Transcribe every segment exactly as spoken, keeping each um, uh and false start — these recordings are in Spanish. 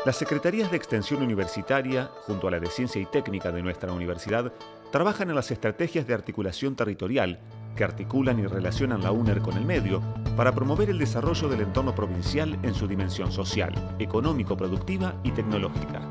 Las secretarías de Extensión Universitaria, junto a la de Ciencia y Técnica de nuestra universidad, trabajan en las estrategias de articulación territorial que articulan y relacionan la UNER con el medio para promover el desarrollo del entorno provincial en su dimensión social, económico-productiva y tecnológica.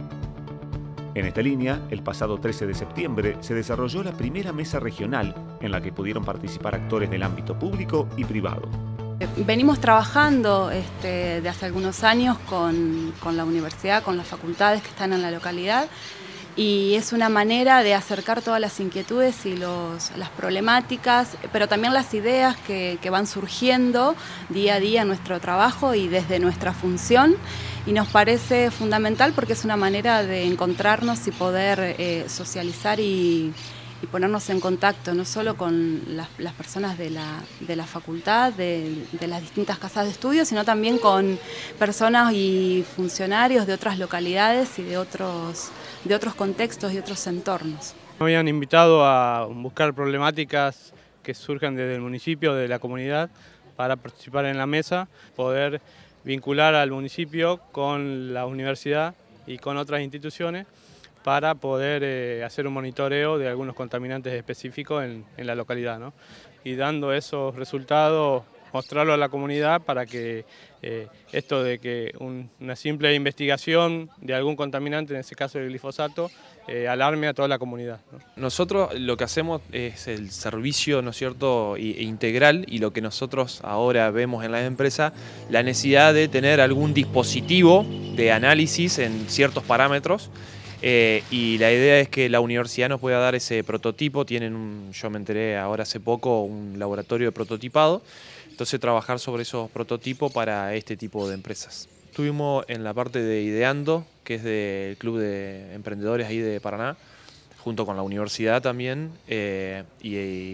En esta línea, el pasado trece de septiembre se desarrolló la primera mesa regional en la que pudieron participar actores del ámbito público y privado. Venimos trabajando este, de hace algunos años con, con la universidad, con las facultades que están en la localidad, y es una manera de acercar todas las inquietudes y los, las problemáticas, pero también las ideas que, que van surgiendo día a día en nuestro trabajo y desde nuestra función, y nos parece fundamental porque es una manera de encontrarnos y poder eh, socializar y y ponernos en contacto no solo con las, las personas de la, de la facultad, de, de las distintas casas de estudio, sino también con personas y funcionarios de otras localidades y de otros, de otros contextos y otros entornos. Me habían invitado a buscar problemáticas que surjan desde el municipio, de la comunidad, para participar en la mesa, poder vincular al municipio con la universidad y con otras instituciones, para poder eh, hacer un monitoreo de algunos contaminantes específicos en, en la localidad, ¿no? Y dando esos resultados, mostrarlo a la comunidad para que eh, esto de que un, una simple investigación de algún contaminante, en este caso el glifosato, eh, alarme a toda la comunidad, ¿no? Nosotros lo que hacemos es el servicio, ¿no es cierto?, integral, y lo que nosotros ahora vemos en la empresa, la necesidad de tener algún dispositivo de análisis en ciertos parámetros. Eh, y la idea es que la universidad nos pueda dar ese prototipo. Tienen, un, yo me enteré ahora hace poco, un laboratorio de prototipado, entonces trabajar sobre esos prototipos para este tipo de empresas. Estuvimos en la parte de Ideando, que es del Club de Emprendedores ahí de Paraná, junto con la universidad también eh, y,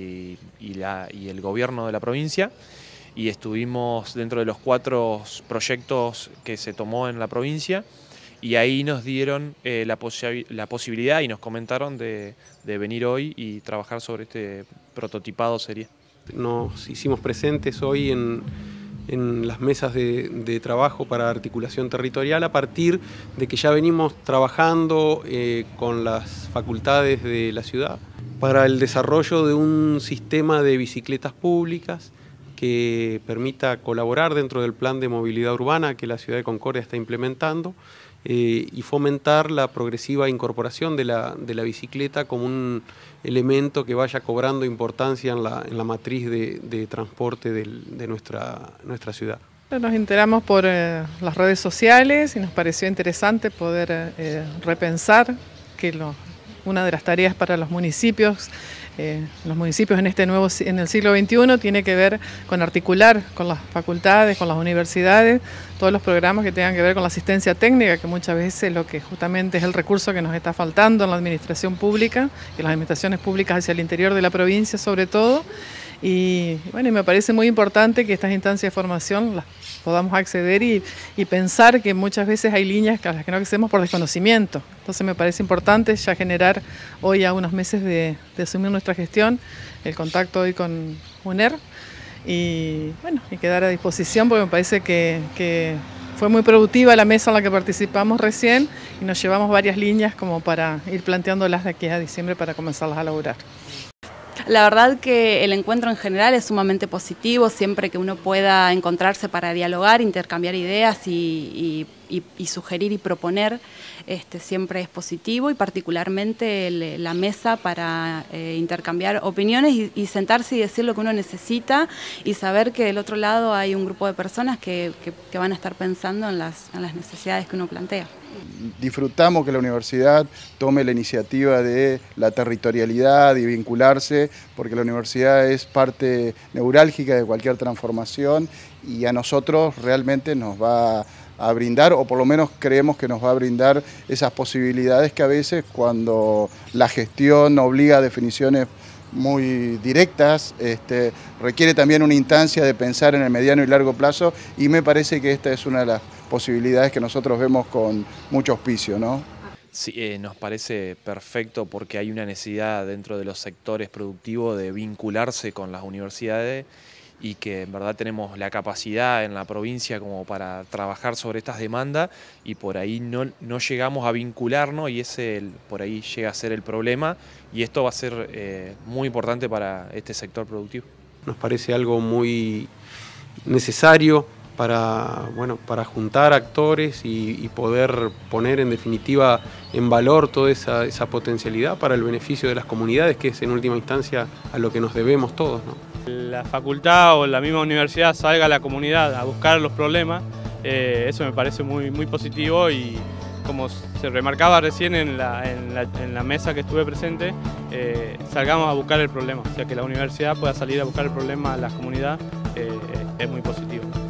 y, la, y el gobierno de la provincia, y estuvimos dentro de los cuatro proyectos que se tomó en la provincia. Y ahí nos dieron eh, la, posi la posibilidad y nos comentaron de, de venir hoy y trabajar sobre este prototipado serie. Nos hicimos presentes hoy en, en las mesas de, de trabajo para articulación territorial a partir de que ya venimos trabajando eh, con las facultades de la ciudad para el desarrollo de un sistema de bicicletas públicas que permita colaborar dentro del plan de movilidad urbana que la ciudad de Concordia está implementando eh, y fomentar la progresiva incorporación de la, de la bicicleta como un elemento que vaya cobrando importancia en la, en la matriz de, de transporte del, de nuestra, nuestra ciudad. Nos enteramos por eh, las redes sociales y nos pareció interesante poder eh, repensar que lo, una de las tareas para los municipios Eh, los municipios en este nuevo en el siglo veintiuno tiene que ver con articular con las facultades, con las universidades, todos los programas que tengan que ver con la asistencia técnica, que muchas veces es lo que justamente es el recurso que nos está faltando en la administración pública y las administraciones públicas hacia el interior de la provincia sobre todo. Y bueno, y me parece muy importante que estas instancias de formación las podamos acceder y, y pensar que muchas veces hay líneas a las que no accedemos por desconocimiento. Entonces me parece importante ya generar hoy a unos meses de, de asumir nuestra gestión, el contacto hoy con UNER y bueno, y quedar a disposición porque me parece que, que fue muy productiva la mesa en la que participamos recién y nos llevamos varias líneas como para ir planteándolas de aquí a diciembre para comenzarlas a elaborar. La verdad que el encuentro en general es sumamente positivo, siempre que uno pueda encontrarse para dialogar, intercambiar ideas y, y, y, y sugerir y proponer, este, siempre es positivo, y particularmente el, la mesa para eh, intercambiar opiniones y, y sentarse y decir lo que uno necesita y saber que del otro lado hay un grupo de personas que, que, que van a estar pensando en las, en las necesidades que uno plantea. Disfrutamos que la universidad tome la iniciativa de la territorialidad y vincularse, porque la universidad es parte neurálgica de cualquier transformación y a nosotros realmente nos va a brindar, o por lo menos creemos que nos va a brindar esas posibilidades que a veces cuando la gestión obliga a definiciones muy directas, este, requiere también una instancia de pensar en el mediano y largo plazo, y me parece que esta es una de las posibilidades que nosotros vemos con mucho auspicio, ¿no? Sí, eh, nos parece perfecto porque hay una necesidad dentro de los sectores productivos de vincularse con las universidades y que en verdad tenemos la capacidad en la provincia como para trabajar sobre estas demandas y por ahí no, no llegamos a vincularnos y ese el, por ahí llega a ser el problema y esto va a ser eh, muy importante para este sector productivo. Nos parece algo muy necesario para, bueno, para juntar actores y, y poder poner en definitiva en valor toda esa, esa potencialidad para el beneficio de las comunidades, que es en última instancia a lo que nos debemos todos, ¿no? La facultad o la misma universidad salga a la comunidad a buscar los problemas, eh, eso me parece muy, muy positivo y como se remarcaba recién en la, en la, en la mesa que estuve presente, eh, salgamos a buscar el problema, o sea que la universidad pueda salir a buscar el problema a la comunidad, eh, es muy positivo.